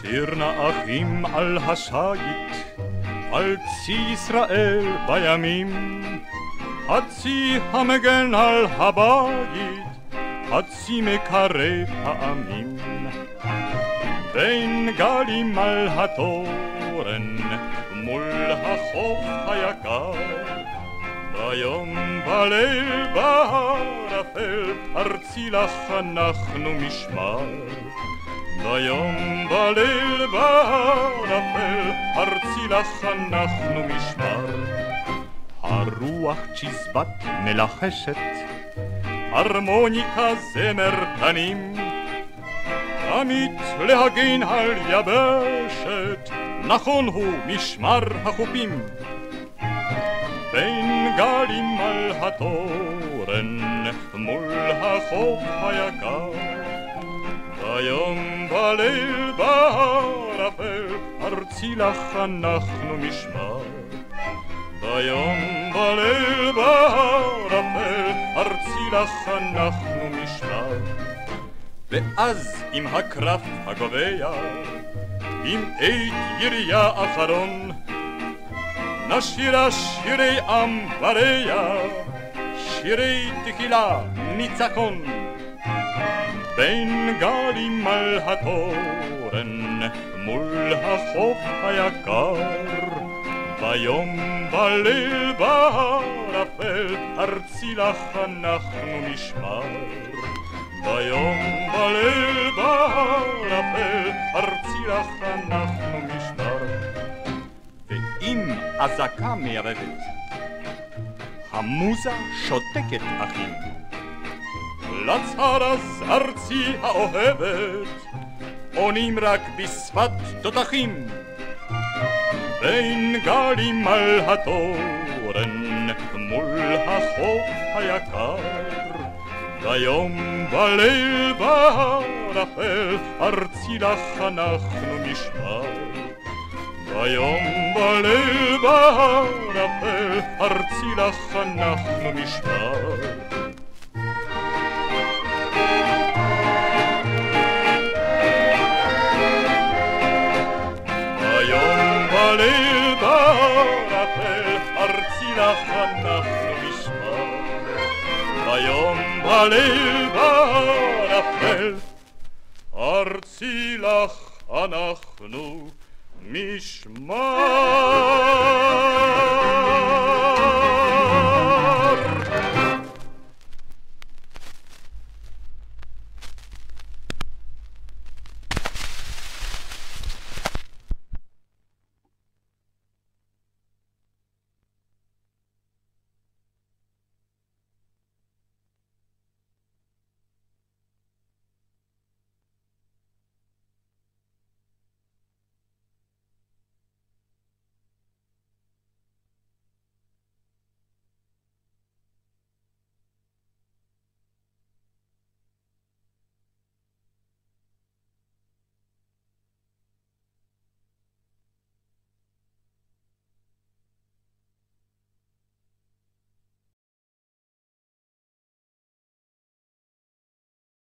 עיר נערים על השייט, על צי ישראל בימים, הצי המגן על הבית, הצי מקרב העמים. בין גלים על התורן, מול החוף היקר, ביום בליל בערפל, ארצי לך אנחנו משמר. ביום בליל בערפל, ארצי לך אנחנו משמר. הרוח צ'יזבט מלחשת, הרמוניקה זמר תנים, עמית להגן על יבשת, נכון הוא משמר החופים. בין גלים על התורן, מול החוף היקר, ביום בליל בערפל, ארצי לך אנחנו משמר. ביום בליל בערפל, ארצי לך אנחנו משמר. ואז עם הקרב הגובע, עם עת ירייה אחרון, נשירה שירי עם ורע, שירי תחילה ניצחון. בין גלים על התורן, מול החוף היקר, ביום בליל בערפל, ארצי לך אנחנו משמר. ביום בליל בערפל, ארצי לך אנחנו משמר. ואם אזעקה מערבת, המוזה שותקת אחים, לצהר אז ארצי האוהבת, עונים רק בשפת תותחים. בין גלים על התורן, מול החוף היקר, ביום בליל בערפל, ארצי לך אנחנו משמר. ביום בליל בערפל, ארצי לך אנחנו משמר. ביום בליל בערפל, ארצי לך אנחנו משמר. ביום בליל בערפל, ארצי לך אנחנו משמר.